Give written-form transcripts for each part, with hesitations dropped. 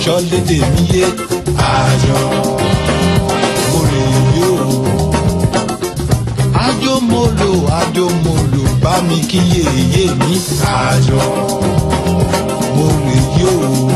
ṣọ́lédè mi yé àjọ mo lè yó. Àjọ mo lò bá mi kí yèyé mi àjọ mo lè yó.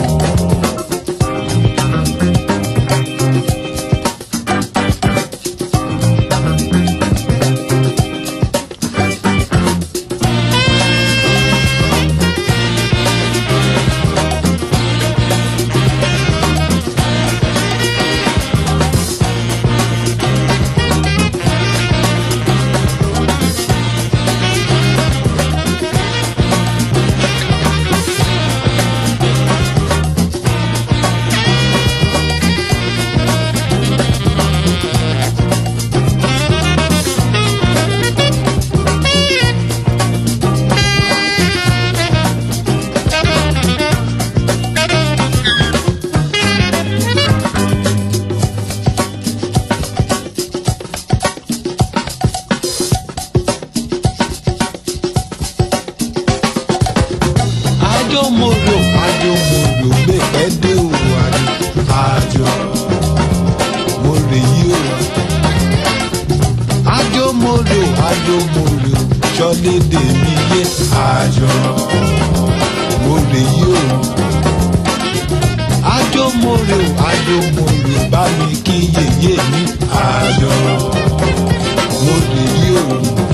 Àjọ mo lò gbé pẹ́ dé o àjọ mo lè yí o. Àjọ mo lò ṣọ́lédè mi yé àjọ mo lè yí o. Àjọ mo lò bá mi kí yèyé mi àjọ mo lè yí o.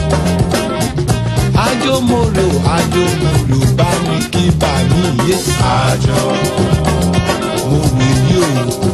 Àjọ mo lò bá mi kí bà mí yé àjọ mo lè yí o.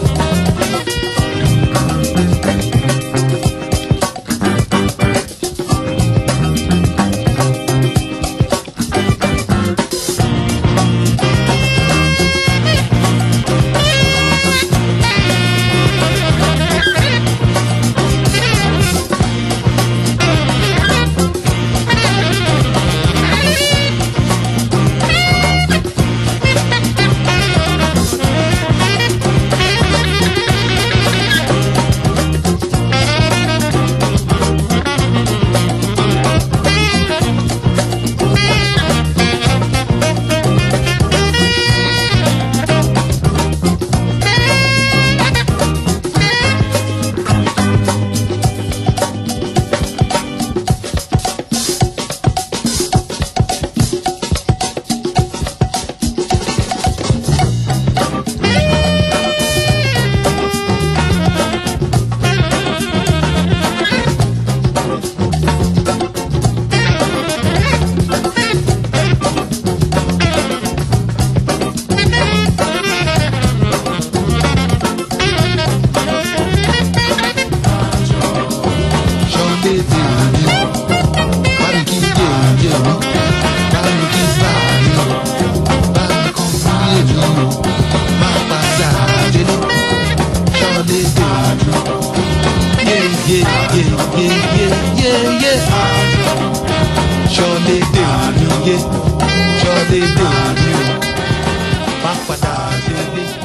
Ṣọ́lédè mi yé, ṣọ́lédè mi o, má padà délé.